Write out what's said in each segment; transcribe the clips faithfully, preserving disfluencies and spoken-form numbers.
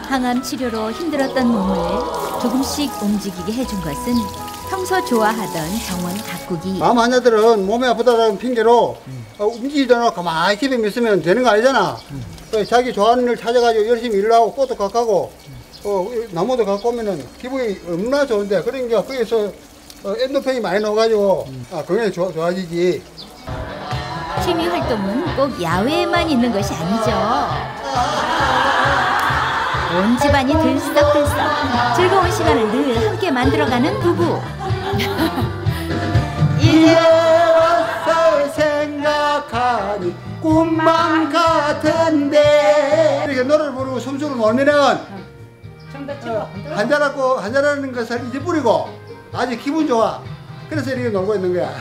항암 치료로 힘들었던 몸을 조금씩 움직이게 해준 것은 평소 좋아하던 정원 가꾸기. 암 환자들은 몸이 아프다는 핑계로 음. 어, 움직이지 않고 가만히 집에 있으면 되는 거 아니잖아. 음. 자기 좋아하는 일 찾아가지고 열심히 일을 하고 꽃도 가까고 어, 나무도 갖고 오면은 기분이 얼마나 좋은데, 그러니까 거기서 어, 엔도펜이 많이 나와가지고 음. 아, 건강이 좋아, 좋아지지. 취미 활동은 꼭 야외에만 있는 것이 아니죠. 온 집안이 들썩들썩 즐거운 시간을 늘 함께 만들어가는 부부. 이제 와서 생각하니 꿈만 같은데. 이렇게 노래를 부르고 숨쉬고 놀면은 어, 한잔하고 한잔하는 것을 잊어버리고 아주 기분 좋아. 그래서 이렇게 놀고 있는 거야.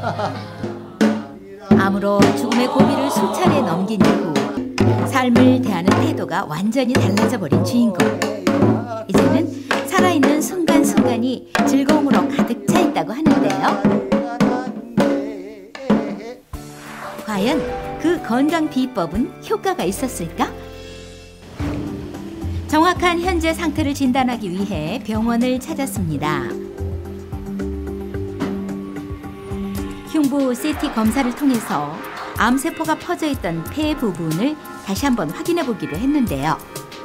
암으로 죽음의 고비를 수차례 넘긴 이후 삶을 대하는 태도가 완전히 달라져 버린 주인공. 이제는 살아있는 순간순간이 즐거움으로 가득 차 있다고 하는데요. 과연 그 건강 비법은 효과가 있었을까? 정확한 현재 상태를 진단하기 위해 병원을 찾았습니다. 흉부 씨티 검사를 통해서 암세포가 퍼져 있던 폐 부분을 다시 한번 확인해 보기로 했는데요.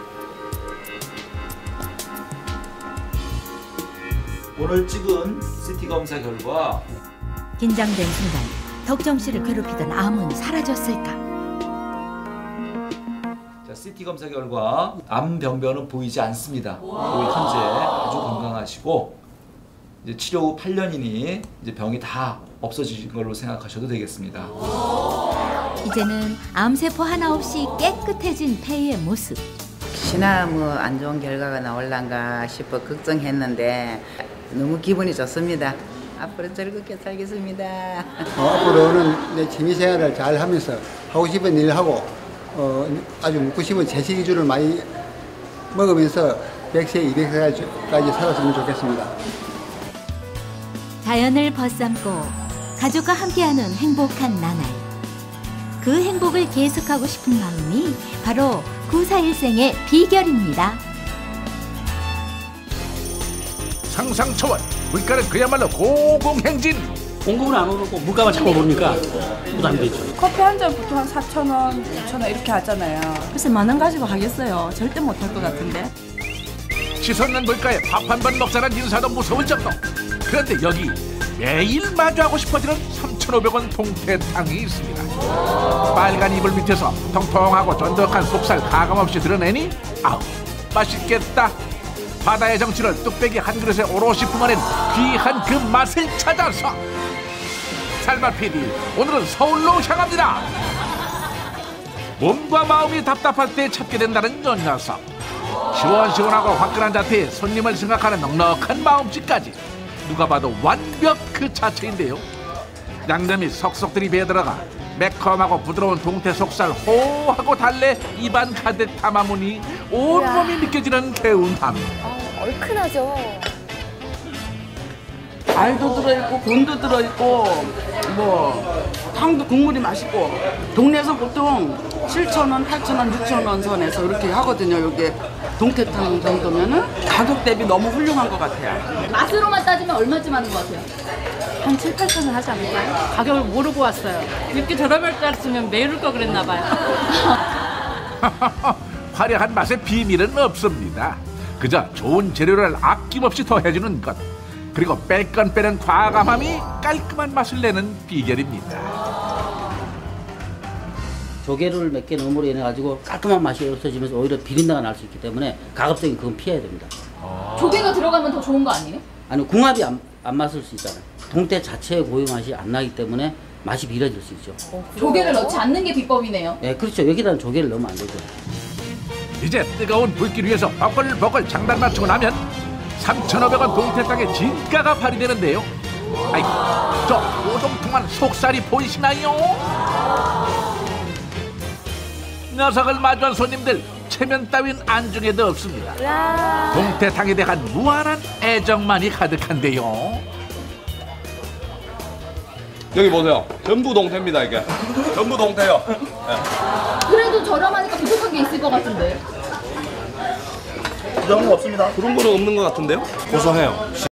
오늘 찍은 씨티 검사 결과 긴장된 순간 덕정 씨를 괴롭히던 암은 사라졌을까? 자, 씨티 검사 결과 암 병변은 보이지 않습니다. 거의 현재 아주 건강하시고 이제 치료 후 팔 년이니 이제 병이 다 없어진 걸로 생각하셔도 되겠습니다. 이제는 암세포 하나 없이 깨끗해진 폐의 모습. 혹시나 뭐 안 좋은 결과가 나올란가 싶어 걱정했는데 너무 기분이 좋습니다. 앞으로 즐겁게 살겠습니다. 어, 앞으로는 내 취미생활을 잘 하면서 하고 싶은 일을 하고 어, 아주 먹고 싶은 채식이주를 많이 먹으면서 백 세, 이백 세까지 살았으면 좋겠습니다. 자연을 벗삼고 가족과 함께하는 행복한 나날. 그 행복을 계속하고 싶은 마음이 바로 구사일생의 비결입니다. 상상 초월, 물가는 그야말로 고공행진. 공급을 안 오르고 물가만 자꾸 오르니까 부담이 되죠. 커피 한 잔 보통 한 사천 원, 오천 원 이렇게 하잖아요. 글쎄 만 원 가지고 하겠어요. 절대 못할 것 같은데. 치솟는 물가에 밥 한 번 먹자는 인사도 무서울 정도. 그런데 여기 매일 마주하고 싶어지는 삼천오백 원 동태탕이 있습니다. 빨간 이불 밑에서 통통하고 쫀득한 속살 가감없이 드러내니 아우 맛있겠다. 바다의 정취를 뚝배기 한 그릇에 오롯이 품어낸 귀한 그 맛을 찾아서 살맛 피디 오늘은 서울로 향합니다. 몸과 마음이 답답할 때 찾게 된다는 요 녀석. 시원시원하고 화끈한 자태에 손님을 생각하는 넉넉한 마음씨까지 누가 봐도 완벽 그 자체인데요. 양념이 석석들이 배에 들어가 매콤하고 부드러운 동태 속살 호하고 달래 입안 가득 담아무니 온몸이 느껴지는 개운함. 아, 얼큰하죠. 알도 들어있고 곤도 들어있고 뭐 탕도 국물이 맛있고 동네에서 보통 칠천 원, 팔천 원, 육천 원 선에서 이렇게 하거든요. 여기 동태탕 정도면은 가격 대비 너무 훌륭한 것 같아요. 맛으로만 따지면 얼마쯤 하는 것 같아요? 한 칠, 팔천 원 하지 않을까요? 가격을 모르고 왔어요. 이렇게 저렴할 줄 알았으면 매일 올 걸 그랬나 봐요. 화려한 맛의 비밀은 없습니다. 그저 좋은 재료를 아낌없이 더해주는 것, 그리고 뺄 건 빼는 과감함이 깔끔한 맛을 내는 비결입니다. 조개를 몇 개 넣음으로 인해 가지고 깔끔한 맛이 없어지면서 오히려 비린내가 날 수 있기 때문에 가급적인 그건 피해야 됩니다. 조개가 들어가면 더 좋은 거 아니에요? 아니 궁합이 안, 안 맞을 수 있잖아요. 동태 자체의 고유 맛이 안 나기 때문에 맛이 비려질 수 있죠. 어, 조개를 넣지 않는 게 비법이네요. 네, 그렇죠. 여기다는 조개를 넣으면 안 되죠. 이제 뜨거운 불길 위에서 버글버글 장단 맞추고 나면 삼천오백 원 동태탕의 진가가 발휘되는데요. 아이고, 저 오동통한 속살이 보이시나요? 녀석을 마주한 손님들 체면 따윈 안중에도 없습니다. 동태탕에 대한 무한한 애정만이 가득한데요. 여기 보세요. 전부 동태입니다, 이게. 전부 동태요. 네. 그래도 저렴하니까 부족한 게 있을 것 같은데. 부정한 거 없습니다. 그런 거는 없는 것 같은데요? 고소해요.